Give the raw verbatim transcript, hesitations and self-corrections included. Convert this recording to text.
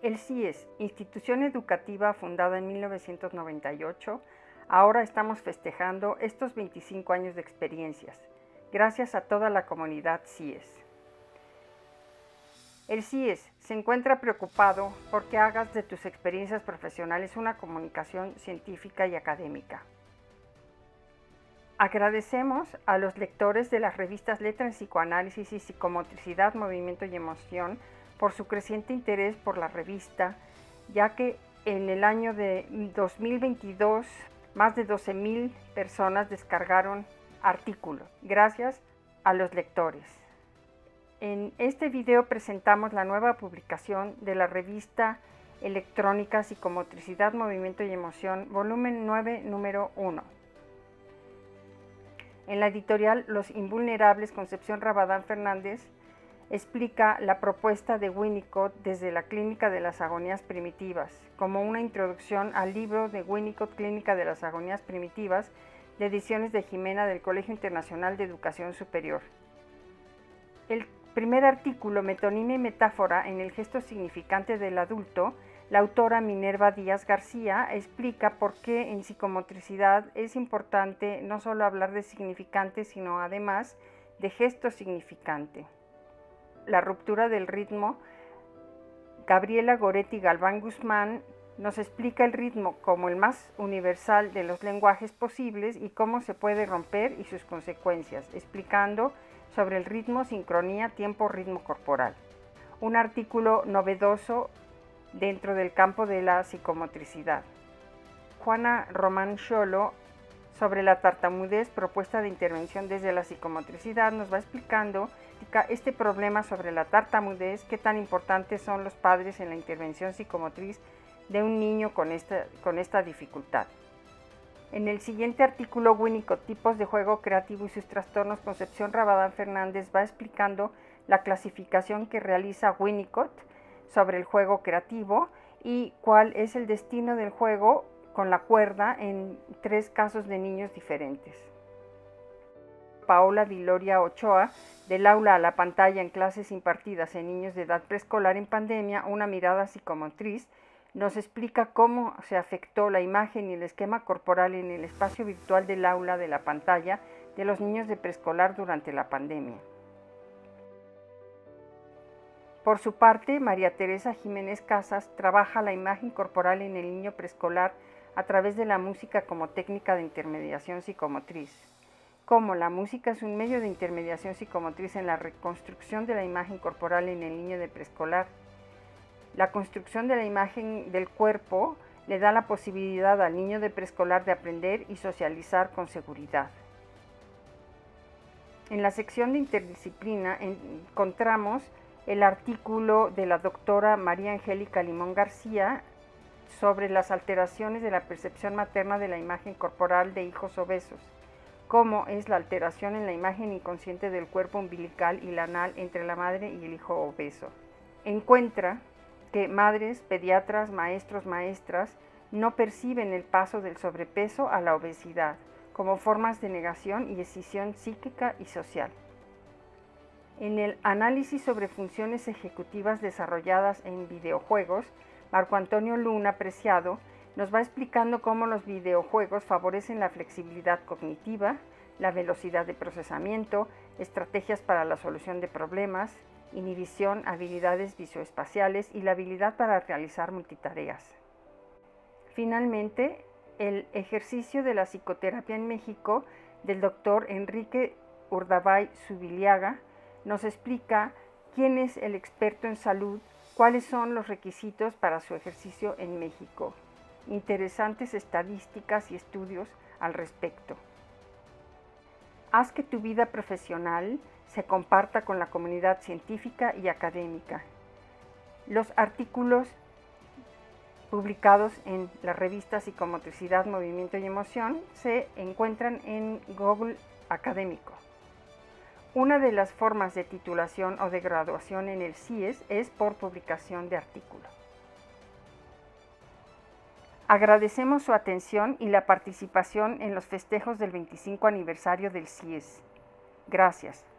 El C I E S, institución educativa fundada en mil novecientos noventa y ocho, ahora estamos festejando estos veinticinco años de experiencias, gracias a toda la comunidad C I E S. El C I E S se encuentra preocupado porque hagas de tus experiencias profesionales una comunicación científica y académica. Agradecemos a los lectores de las revistas Letras, Psicoanálisis y Psicomotricidad, Movimiento y Emoción por su creciente interés por la revista, ya que en el año de dos mil veintidós más de doce mil personas descargaron artículos, gracias a los lectores. En este video presentamos la nueva publicación de la revista electrónica Psicomotricidad, Movimiento y Emoción, volumen nueve, número uno. En la editorial Los Invulnerables, Concepción Rabadán Fernández explica la propuesta de Winnicott desde la Clínica de las Agonías Primitivas, como una introducción al libro de Winnicott, Clínica de las Agonías Primitivas, de Ediciones de Jimena del Colegio Internacional de Educación Superior. El primer artículo, Metonimia y Metáfora en el gesto significante del adulto, la autora Minerva Díaz García explica por qué en psicomotricidad es importante no solo hablar de significante, sino además de gesto significante. La ruptura del ritmo, Gabriela Goretti Galván Guzmán nos explica el ritmo como el más universal de los lenguajes posibles y cómo se puede romper y sus consecuencias, explicando sobre el ritmo, sincronía, tiempo, ritmo corporal. Un artículo novedoso dentro del campo de la psicomotricidad. Juana Román Xolo, sobre la tartamudez, propuesta de intervención desde la psicomotricidad, nos va explicando este problema sobre la tartamudez, qué tan importantes son los padres en la intervención psicomotriz de un niño con esta, con esta dificultad. En el siguiente artículo, Winnicott, tipos de juego creativo y sus trastornos, Concepción Rabadán Fernández va explicando la clasificación que realiza Winnicott sobre el juego creativo y cuál es el destino del juego con la cuerda en tres casos de niños diferentes. Paola Viloria Ochoa, del aula a la pantalla en clases impartidas en niños de edad preescolar en pandemia, una mirada psicomotriz, nos explica cómo se afectó la imagen y el esquema corporal en el espacio virtual del aula de la pantalla de los niños de preescolar durante la pandemia. Por su parte, María Teresa Jiménez Casas trabaja la imagen corporal en el niño preescolar a través de la música como técnica de intermediación psicomotriz. Como la música es un medio de intermediación psicomotriz en la reconstrucción de la imagen corporal en el niño de preescolar. La construcción de la imagen del cuerpo le da la posibilidad al niño de preescolar de aprender y socializar con seguridad. En la sección de interdisciplina encontramos el artículo de la doctora María Angélica Limón García sobre las alteraciones de la percepción materna de la imagen corporal de hijos obesos, cómo es la alteración en la imagen inconsciente del cuerpo umbilical y lanal entre la madre y el hijo obeso. Encuentra que madres, pediatras, maestros, maestras no perciben el paso del sobrepeso a la obesidad como formas de negación y escisión psíquica y social. En el análisis sobre funciones ejecutivas desarrolladas en videojuegos, Marco Antonio Luna Preciado nos va explicando cómo los videojuegos favorecen la flexibilidad cognitiva, la velocidad de procesamiento, estrategias para la solución de problemas, inhibición, habilidades visoespaciales y la habilidad para realizar multitareas. Finalmente, el ejercicio de la psicoterapia en México del doctor Enrique Urdabay Zubiliaga nos explica quién es el experto en salud, cuáles son los requisitos para su ejercicio en México. Interesantes estadísticas y estudios al respecto. Haz que tu vida profesional se comparta con la comunidad científica y académica. Los artículos publicados en la revista Psicomotricidad, Movimiento y Emoción se encuentran en Google Académico. Una de las formas de titulación o de graduación en el C I E S es por publicación de artículos. Agradecemos su atención y la participación en los festejos del veinticinco aniversario del C I E S. Gracias.